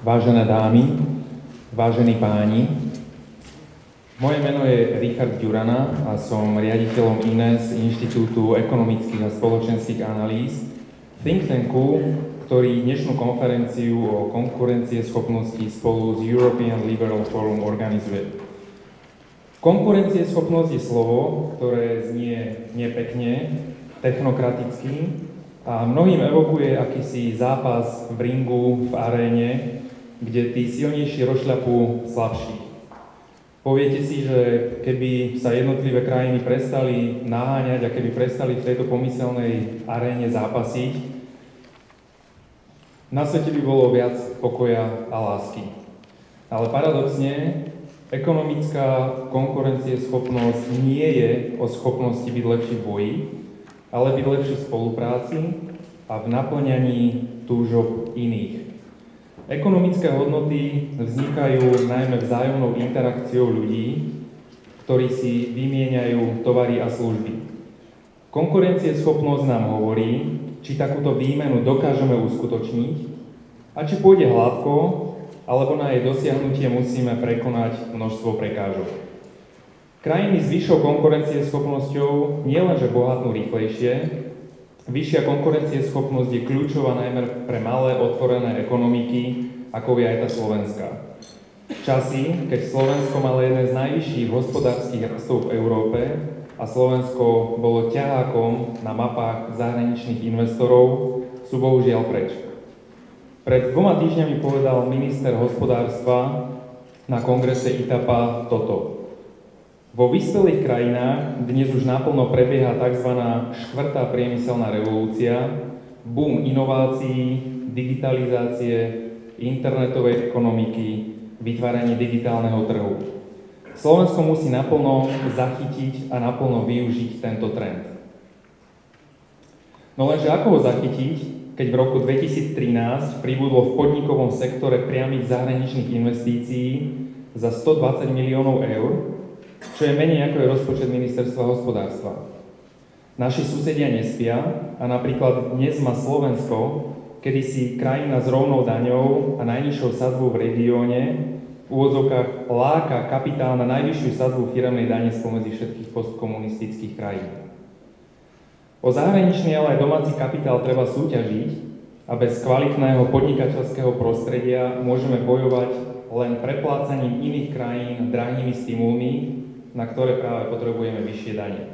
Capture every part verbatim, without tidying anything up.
Vážené dámy, vážení páni, moje meno je Richard Ďurana a som riaditeľom í en e es, Inštitútu ekonomických a spoločenských analýz, think tanku, ktorý dnešnú konferenciu o konkurencieschopnosti spolu s European Liberal Forum organizuje. Konkurencieschopnosť je slovo, ktoré znie nepekne, technokraticky a mnohým evokuje akýsi zápas v ringu, v aréne, kde tí silnejší rozšľapú slabších. Poviete si, že keby sa jednotlivé krajiny prestali naháňať a keby prestali v tejto pomyselnej aréne zápasiť, na svete by bolo viac pokoja a lásky. Ale paradoxne, ekonomická konkurencieschopnosť nie je o schopnosti byť lepší v boji, ale byť lepší v spolupráci a v naplňaní túžob iných. Ekonomické hodnoty vznikajú najmä vzájomnou interakciou ľudí, ktorí si vymieňajú tovary a služby. Konkurencieschopnosť nám hovorí, či takúto výmenu dokážeme uskutočniť a či pôjde hladko, alebo na jej dosiahnutie musíme prekonať množstvo prekážok. Krajiny s vyššou konkurencieschopnosťou nielenže bohatnú rýchlejšie, vyššia konkurencieschopnosť je kľúčová najmä pre malé otvorené ekonomiky, ako je aj tá slovenská. Časy, keď Slovensko malo jeden z najvyšších hospodárskych rastov v Európe a Slovensko bolo ťahákom na mapách zahraničných investorov, sú bohužiaľ preč. Pred dvoma týždňami povedal minister hospodárstva na kongrese í té á pé á toto. Vo vyspelých krajinách dnes už naplno prebieha tzv. Štvrtá priemyselná revolúcia, boom inovácií, digitalizácie, internetovej ekonomiky, vytváranie digitálneho trhu. Slovensko musí naplno zachytiť a naplno využiť tento trend. No lenže ako ho zachytiť, keď v roku dvetisíctrinásť pribudlo v podnikovom sektore priamych zahraničných investícií za stodvadsať miliónov eur, čo je menej ako je rozpočet ministerstva hospodárstva. Naši susedia nespia a napríklad dnes má Slovensko, kedysi krajina s rovnou daňou a najnižšou sadzbou v regióne, v úvodzovkách láka kapitál na najvyššiu sadzbu firemnej dane spomedzi všetkých postkomunistických krajín. O zahraničný, ale aj domáci kapitál treba súťažiť a bez kvalitného podnikateľského prostredia môžeme bojovať len preplácaním iných krajín drahými stimulmi, na ktoré práve potrebujeme vyššie dane.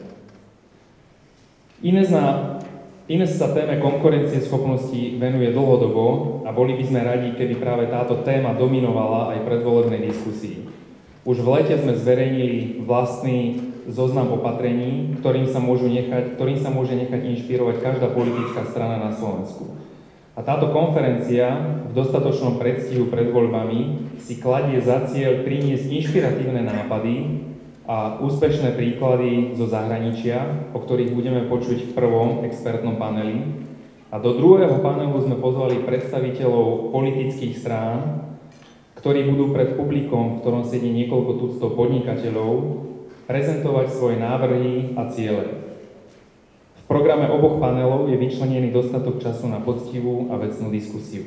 í en e es sa téme konkurencieschopnosti venuje dlhodobo a boli by sme radi, keby práve táto téma dominovala aj predvolebnej diskusii. Už v lete sme zverejnili vlastný zoznam opatrení, ktorým sa, môžu nechať, ktorým sa môže nechať inšpirovať každá politická strana na Slovensku. A táto konferencia v dostatočnom predstihu pred voľbami si kladie za cieľ priniesť inšpiratívne nápady a úspešné príklady zo zahraničia, o ktorých budeme počuť v prvom expertnom paneli. A do druhého panelu sme pozvali predstaviteľov politických strán, ktorí budú pred publikom, v ktorom sedí niekoľko tuctov podnikateľov, prezentovať svoje návrhy a ciele. V programe oboch panelov je vyčlenený dostatok času na poctivú a vecnú diskusiu.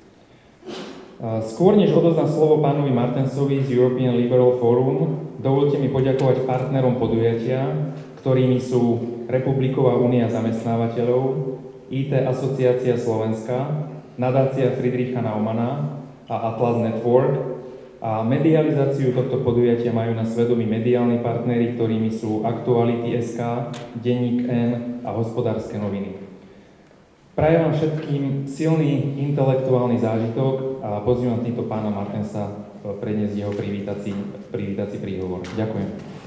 Skôr než odoznám slovo pánovi Martensovi z European Liberal Forum, dovolte mi poďakovať partnerom podujatia, ktorými sú Republiková únia zamestnávateľov, í té Asociácia Slovenska, Nadácia Friedricha Naumana a Atlas Network. A medializáciu tohto podujatia majú na svedomí mediálni partneri, ktorými sú Aktuality bodka es ká, Denník N a Hospodárske noviny. Prajem vám všetkým silný intelektuálny zážitok a pozývam týmto pána Martensa predniesť jeho privítací, privítací príhovor. Ďakujem.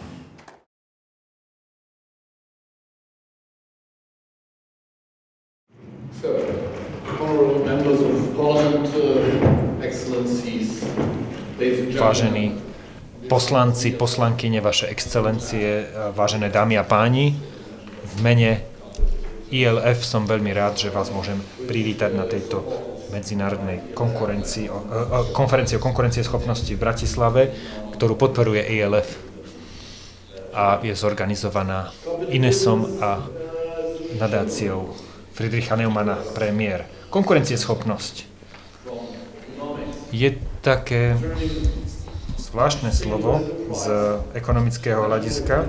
So, honorable members of Parliament, uh, excellencies, ladies and gentlemen. Vážení poslanci, poslankyne, vaše excelencie, vážené dámy a páni, v mene í el ef som veľmi rád, že vás môžem privítať na tejto medzinárodnej konkurencii, konferencii o konkurencieschopnosti v Bratislave, ktorú podporuje í el ef a je zorganizovaná í en e esom a nadáciou Friedricha Naumana Premiér. Konkurencieschopnosť je také zvláštne slovo z ekonomického hľadiska,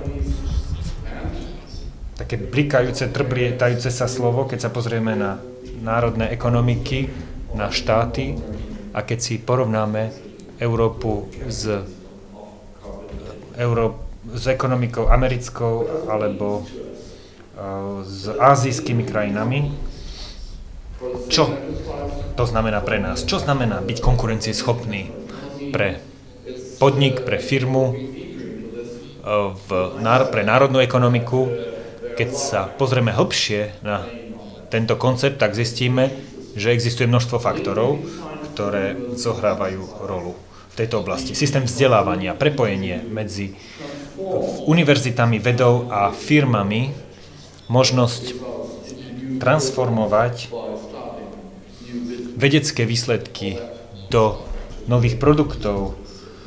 také blikajúce, trblietajúce sa slovo, keď sa pozrieme na národné ekonomiky, na štáty a keď si porovnáme Európu s, Euró- s ekonomikou americkou alebo uh, s ázijskými krajinami. Čo to znamená pre nás? Čo znamená byť konkurencieschopný pre podnik, pre firmu, uh, v, pre národnú ekonomiku? Keď sa pozrieme hlbšie na tento koncept, tak zistíme, že existuje množstvo faktorov, ktoré zohrávajú rolu v tejto oblasti. Systém vzdelávania, prepojenie medzi univerzitami, vedou a firmami, možnosť transformovať vedecké výsledky do nových produktov,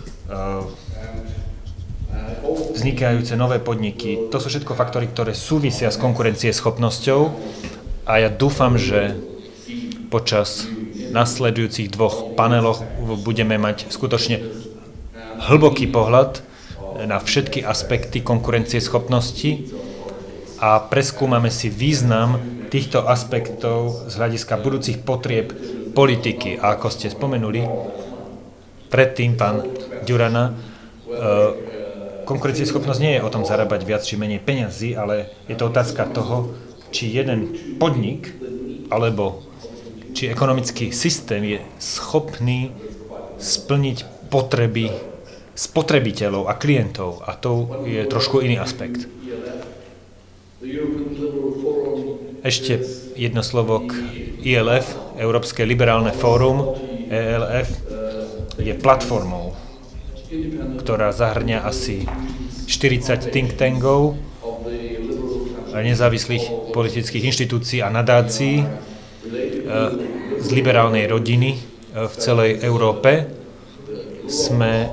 vznikajúce nové podniky. To sú všetko faktory, ktoré súvisia s konkurencieschopnosťou a ja dúfam, že počas nasledujúcich dvoch paneloch budeme mať skutočne hlboký pohľad na všetky aspekty konkurencieschopnosti a preskúmame si význam týchto aspektov z hľadiska budúcich potrieb politiky. A ako ste spomenuli, predtým pán Ďurana, konkurencieschopnosť nie je o tom zarábať viac či menej peňazí, ale je to otázka toho, či jeden podnik alebo či ekonomický systém je schopný splniť potreby spotrebiteľov a klientov. A to je trošku iný aspekt. Ešte jedno slovo k í el ef, Európske liberálne fórum. é el ef je platformou, ktorá zahrňa asi štyridsať think tankov, nezávislých politických inštitúcií a nadácií z liberálnej rodiny v celej Európe. Sme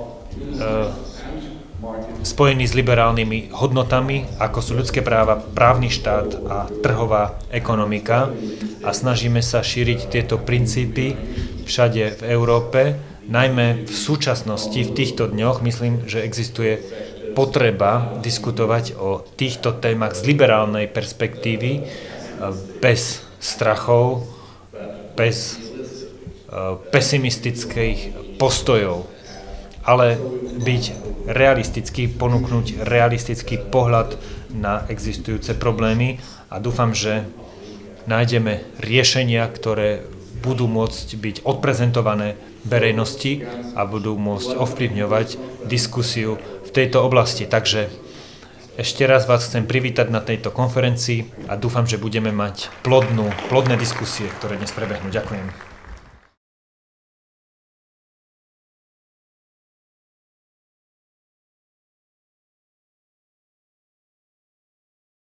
spojení s liberálnymi hodnotami, ako sú ľudské práva, právny štát a trhová ekonomika a snažíme sa šíriť tieto princípy všade v Európe. Najmä v súčasnosti, v týchto dňoch, myslím, že existuje potreba diskutovať o týchto témach z liberálnej perspektívy, bez strachov, bez pesimistických postojov, ale byť realistický, ponúknuť realistický pohľad na existujúce problémy a dúfam, že nájdeme riešenia, ktoré budú môcť byť odprezentované verejnosti a budú môcť ovplyvňovať diskusiu v tejto oblasti. Takže ešte raz vás chcem privítať na tejto konferencii a dúfam, že budeme mať plodnú, plodné diskusie, ktoré dnes prebehnú. Ďakujem.